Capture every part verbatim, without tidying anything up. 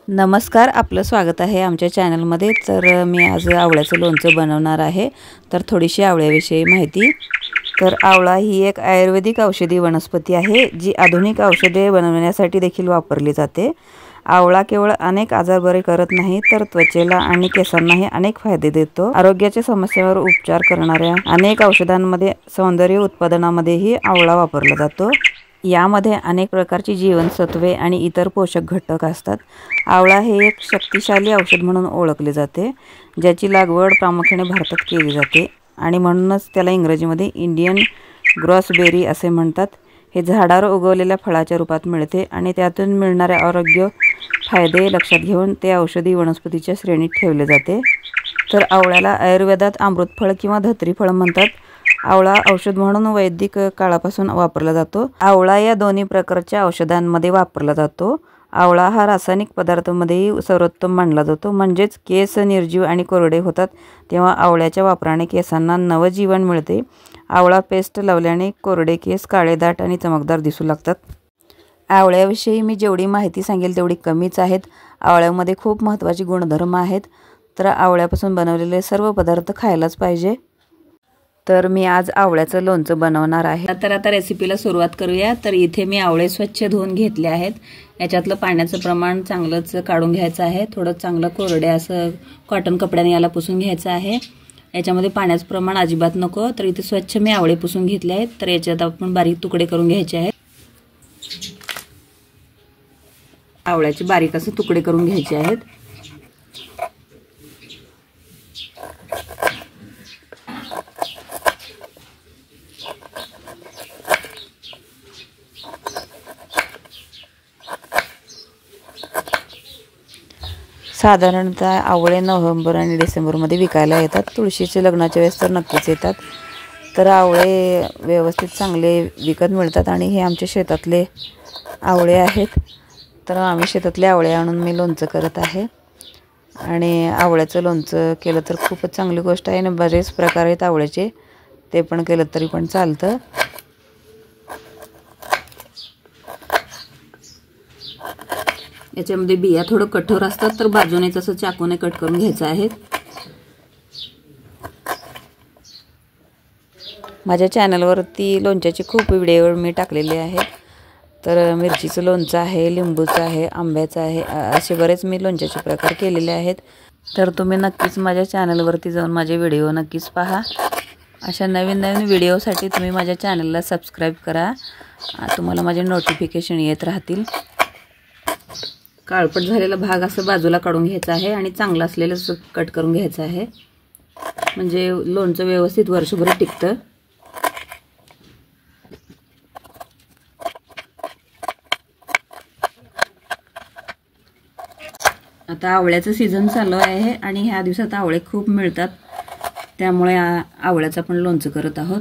नमस्कार, आपलं स्वागत आहे आमच्या चॅनलमध्ये। तर मी आज आवळ्याचं लोणचं बनवणार आहे। तर थोडीशी आवळ्याविषयी माहिती। तर आवळा ही एक आयुर्वेदिक औषधी वनस्पती आहे जी आधुनिक औषधे बनवण्यासाठी देखील वापरली जाते। आवळा केवळ अनेक आजार बरे करत नाही तर त्वचेला आणि केसांनाही अनेक फायदे देतो। आरोग्याच्या समस्यांवर उपचार करणाऱ्या अनेक औषधांमध्ये सौंदर्य उत्पादनामध्येही आवळा वापरला जातो। यामध्ये अनेक प्रकारची जीवनसत्वे आणि इतर पोषक घटक असतात। आवळा हे एक शक्तिशाली औषध म्हणून ओळखले जाते, ज्याची लागवड प्रामुख्याने भारतात केली जाते आणि म्हणूनच त्याला इंग्रजीमध्ये इंडियन ग्रॉसबेरी असे म्हणतात। हे झाडावर उगवलेल्या फळाच्या रूपात मिळते आणि त्यातून मिळणारे आरोग्य फायदे लक्षात घेऊन ते औषधी वनस्पतीच्या श्रेणीत ठेवले जाते। तर आवळ्याला आयुर्वेदात अमृतफळ किंवा धत्री फळ म्हणतात। आवळा औषध म्हणून वैदिक काळापासून वापरला जातो। आवळा या दोन्ही प्रकारच्या औषधांमध्ये वापरला जातो। आवळा हा रासायनिक पदार्थांमध्येही सर्वोत्तम मानला जातो। म्हणजेच केस निर्जीव आणि कोरडे होतात तेव्हा आवळ्याच्या वापराने केसांना नवजीवन मिळते। आवळा पेस्ट लावल्याने कोरडे केस काळेदाट आणि चमकदार दिसू लागतात। आवळ्याविषयी मी जेवढी माहिती सांगेल तेवढी कमीच आहेत। आवळ्यामध्ये खूप महत्त्वाचे गुणधर्म आहेत। तर आवळ्यापासून बनवलेले सर्व पदार्थ खायलाच पाहिजे। तर मी आज आवळ्याचं लोणचं बनवणार आहे। तर आता रेसिपीला सुरुवात करूया। तर इथे मी आवळे स्वच्छ धुवून घेतले आहेत। याच्यातलं पाण्याचं प्रमाण चांगलंच काढून घ्यायचं आहे। थोडं चांगलं कोरडे असं कॉटन कपड्याने याला पुसून घ्यायचं आहे। याच्यामध्ये पाण्याचं प्रमाण अजिबात नको। तर इथे स्वच्छ मी आवळे पुसून घेतले आहेत। तर याच्यात आपण बारीक तुकडे करून घ्यायचे आहेत। आवळ्याचे बारीक असे तुकडे करून घ्यायचे आहेत। साधारणतः आवळे नोव्हेंबर आणि डिसेंबरमध्ये विकायला येतात। तुळशीचे लग्नाच्या वेळेस तर नक्कीच येतात। तर आवळे व्यवस्थित चांगले विकत मिळतात आणि हे आमच्या शेतातले आवळे आहेत। तर आम्ही शेतातले आवळे आणून मी लोणचं करत आहे आणि आवळ्याचं लोणचं केलं तर खूपच चांगली गोष्ट आहे आणि बरेच प्रकार आहेत आवळ्याचे, ते पण केलं तरी पण चालतं। याच्यामध्ये बिया थोडं कठोर असतात तर बाजूने तसं चाकूने कट करून घ्यायचं आहे। माझ्या चॅनलवरती लोणच्याचे खूप व्हिडिओ मी टाकलेले आहेत। तर मिरचीचं लोणचं आहे, लिंबूचं आहे, आंब्याचं आहे, असे बरेच मी लोणच्याचे प्रकार केलेले आहेत। तर तुम्ही नक्कीच माझ्या चॅनलवरती जाऊन माझे व्हिडिओ नक्कीच पहा। अशा नवीन नवीन व्हिडिओसाठी तुम्ही माझ्या चॅनलला सबस्क्राईब करा, तुम्हाला माझे नोटिफिकेशन येत राहतील। काळपट झालेला भाग असं बाजूला काढून घ्यायचा आहे आणि चांगलं असलेलं कट करून घ्यायचं आहे, म्हणजे लोणचं व्यवस्थित वर्षभर टिकतं। आता आवळ्याचं सीझन चालू आहे आणि ह्या दिवसात आवळे खूप मिळतात, त्यामुळे आवळ्याचं आपण लोणचं करत आहोत।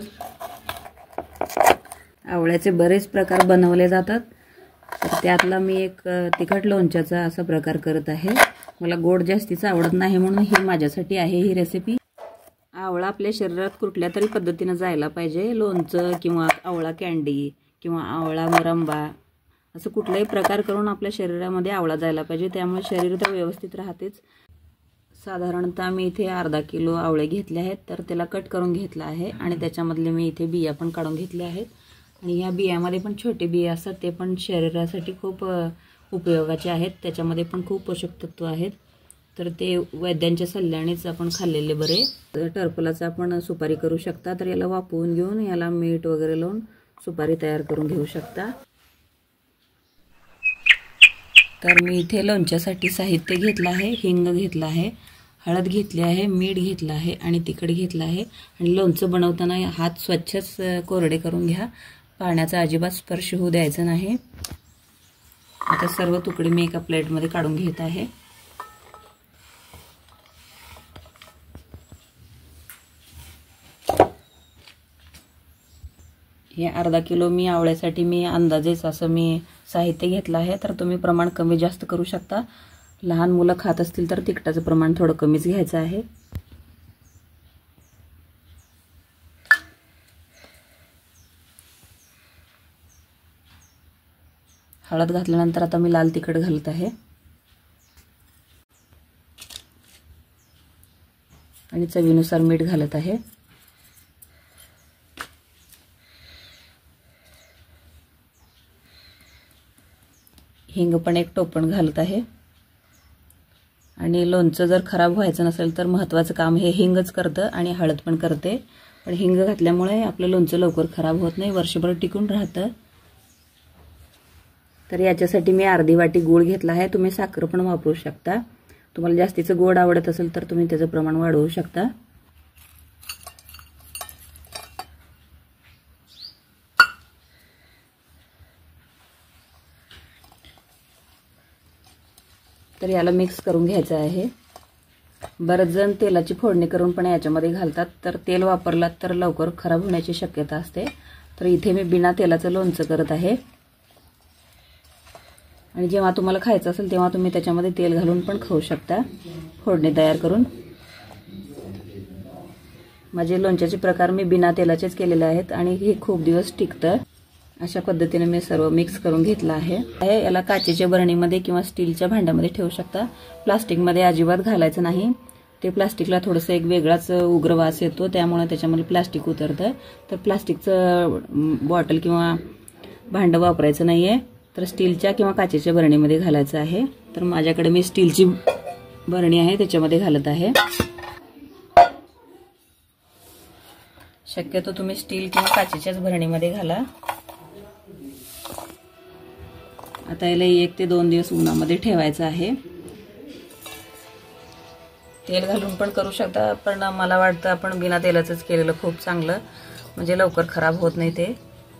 आवळ्याचे बरेच प्रकार बनवले जातात, तर त्यातला मी एक तिखट लोणच्याचा असा प्रकार करत आहे। मला गोड जास्तीच आवडत नाही म्हणून ही माझ्यासाठी आहे ही रेसिपी। आवळा आपल्या शरीरात कुठल्या तरी पद्धतीने जायला पाहिजे। लोणचं किंवा आवळा कँडी किंवा आवळा मुरंबा असं कुठलाही प्रकार करून आपल्या शरीरामध्ये आवळा जायला पाहिजे, त्यामुळे शरीर तर व्यवस्थित राहतेच। साधारणतः मी इथे अर्धा किलो आवळे घेतले आहेत। तर त्याला कट करून घेतला आहे आणि त्याच्यामधले मी इथे बिया पण काढून घेतले आहेत आणि ह्या बियामध्ये पण छोटे बिया असतात, ते पण शरीरासाठी खूप उपयोगाचे आहेत। त्याच्यामध्ये पण खूप पोषक तत्व आहेत, तर ते वैद्यांच्या सल्ल्यानेच आपण खाल्लेले बरे। टरफलाचा आपण सुपारी करू शकता, तर याला वाफवून घेऊन याला मीठ वगैरे लावून सुपारी तयार करून घेऊ शकता। तर मी इथे लोणच्यासाठी साहित्य घेतलं आहे। हिंग घेतला आहे, हळद घेतली आहे, मीठ घेतलं आहे आणि तिखट घेतलं आहे। आणि लोणचं बनवताना हात स्वच्छच कोरडे करून घ्या, पाण्याचा अजिबात स्पर्श होऊ द्यायचा नाही। आता सर्व तुकडे मी एका प्लेटमध्ये काढून घेत आहे। हे अर्धा किलो मी आवळ्यासाठी मी अंदाजेच असं मी साहित्य घेतलं आहे, तर तुम्ही प्रमाण कमी जास्त करू शकता। लहान मुलं खात असतील तर तिखटाचं प्रमाण थोडं कमीच घ्यायचं आहे। हळद घातल्यानंतर आता मी लाल तिखट घालत आहे। आणि चवीनुसार मीठ घालत आहे। हिंग पण एक टोपण घालत आहे। आणि लोणचं जर खराब व्हायचं नसेल तर महत्त्वाचं काम हे हिंगच करतं आणि हळद पण करते, पण हिंग घातल्यामुळे आपलं लोणचं लवकर खराब होत नाही, वर्षभर टिकून राहतं। तर याच्यासाठी मी अर्धी वाटी गूळ घेतला आहे। तुम्ही साखर पण वापरू शकता, तुम्हाला जास्तीचं गोड आवडत असेल तर तुम्ही त्याचं प्रमाण वाढवू शकता। तर याला मिक्स करून घ्यायचं आहे। बरेच जण तेलाची फोडणी करून पण याच्यामध्ये घालतात, तर तेल वापरलात तर लवकर खराब होण्याची शक्यता असते। तर इथे मी बिना तेलाचं लोणचं करत आहे। आणि जेव्हा तुम्हाला खायचं असेल तेव्हा तुम्ही त्याच्यामध्ये तेल घालून पण खाऊ शकता, फोडणी तयार करून। माझे लोणच्याचे प्रकार मी बिना तेलाचेच केलेले आहेत आणि हे खूप दिवस टिकतं। अशा पद्धतीने मी सर्व मिक्स करून घेतलं आहे। याला काचेच्या बरणीमध्ये किंवा स्टीलच्या भांड्यामध्ये ठेवू शकता, प्लास्टिकमध्ये अजिबात घालायचं नाही। ते प्लास्टिकला थोडंसं एक वेगळाच उग्र वास येतो, त्यामुळे त्याच्यामध्ये प्लास्टिक उतरतं। तर प्लास्टिकचं बॉटल किंवा भांडं वापरायचं नाहीये, तर स्टीलच्या किंवा काचेच्या बरणीमध्ये घालायचं आहे। तर माझ्याकडे मी स्टीलची बरणी आहे त्याच्यामध्ये घालत आहे। शक्यतो तुम्ही स्टील किंवा काचेच्याच बरणीमध्ये घाला। आता याला एक ते दोन दिवस उन्हामध्ये ठेवायचं आहे। तेल घालून पण करू शकता, पण मला वाटतं आपण बिना तेलाचंच केलेलं खूप चांगलं, म्हणजे लवकर खराब होत नाही। ते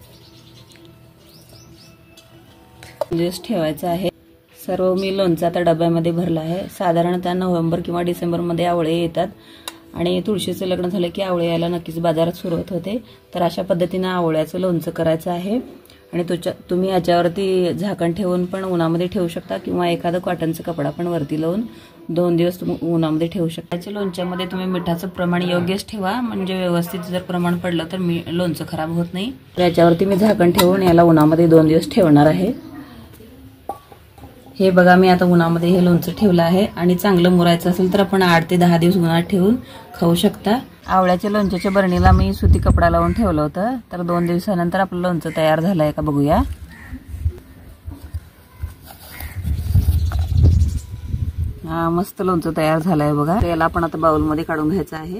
दिवस ठेवायचं आहे। सर्व मी लोणचं आता डब्यामध्ये भरलं आहे। साधारणतः नोव्हेंबर किंवा डिसेंबर मध्ये आवळे येतात आणि तुळशीचं लग्न झालं की आवळे यायला नक्कीच बाजारात सुरुवात होते। तर अशा पद्धतीने आवळ्याचं लोणचं करायचं आहे। आणि तुझ्या तुम्ही याच्यावरती झाकण ठेवून पण उन्हामध्ये ठेवू शकता किंवा एखादा कॉटनचा कपडा पण वरती लावून दोन दिवस तुम्ही उन्हामध्ये ठेवू शकता। याच्या लोणच्यामध्ये तुम्ही मिठाचं प्रमाण योग्यच ठेवा, म्हणजे व्यवस्थित जर प्रमाण पडलं तर मी लोणचं खराब होत नाही। याच्यावरती मी झाकण ठेवून याला उन्हामध्ये दोन दिवस ठेवणार आहे। हे बघा, मी आता उन्हामध्ये हे लोणचं ठेवलं आहे आणि चांगलं मुरायचं असेल तर आपण आठ ते दहा दिवस उन्हात ठेवून खाऊ शकता। आवळ्याच्या लोणच्याच्या बरणीला मी सुती कपडा लावून ठेवलं होतं, तर दोन दिवसानंतर आपलं लोणचं तयार झालंय का बघूया। हा, मस्त लोणचं तयार झालंय बघा। याला आपण आता बाउलमध्ये काढून घ्यायचं आहे।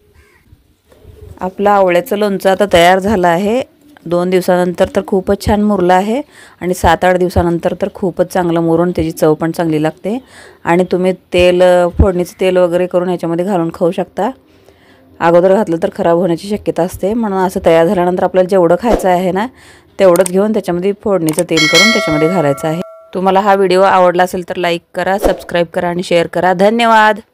आपलं आवळ्याचं लोणचं आता तयार झालं आहे। दोन दिवसानंतर तर खूपच छान मुरलं आहे आणि सात आठ दिवसानंतर तर खूपच चांगलं मुरून त्याची चव पण चांगली लागते। आणि तुम्ही तेल फोडणीचं तेल वगैरे करून ह्याच्यामध्ये घालून खाऊ शकता। अगोदर घातलं तर खराब होण्याची शक्यता असते, म्हणून असं तयार झाल्यानंतर आपल्याला जेवढं खायचं आहे ना तेवढंच घेऊन त्याच्यामध्ये फोडणीचं तेल करून त्याच्यामध्ये घालायचं आहे। तुम्हाला हा व्हिडिओ आवडला असेल तर लाईक करा, सबस्क्राईब करा आणि शेअर करा। धन्यवाद।